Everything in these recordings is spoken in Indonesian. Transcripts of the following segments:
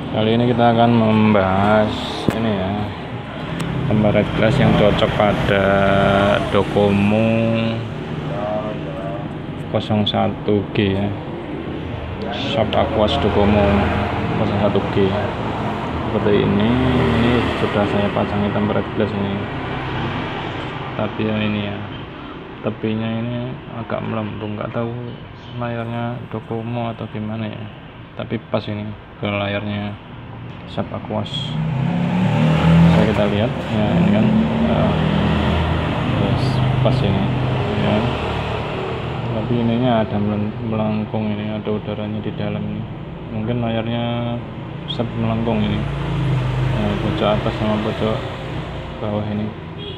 Kali ini kita akan membahas ini ya, tempered glass yang cocok pada Docomo 01G ya, Shop Aquas Docomo 01G. Seperti ini sudah saya pasangi tempered glass ini, tapi ya ini ya, tepinya ini agak melempung, nggak tahu layarnya Docomo atau gimana ya, tapi pas ini ke layarnya Shop Aquas. Bisa kita lihat ya, ini kan pas ini ya, tapi ininya ada melengkung, ini ada udaranya di dalam ini, mungkin layarnya Shop melengkung ini, pojok atas sama pojok bawah ini.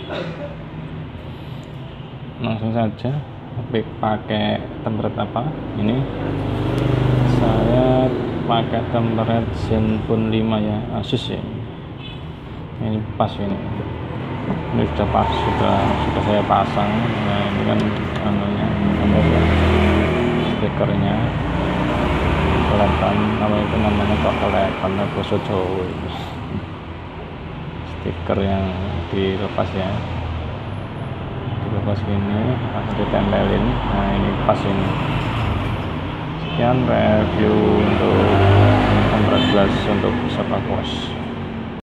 Langsung saja pakai tempered apa ini, saya pakai tempered Zenfone 5 ya, Asus ya. Ini pas ini sudah pas, sudah saya pasang. Nah ini kan anunya, stikernya kelihatan, apa itu namanya, kok kelihatan bahasa Jawa ini. Stiker yang dilepas ya, dilepas gini langsung ditempelin. Nah ini pas ini. Sekian review untuk tempered glass untuk Shop Aquas.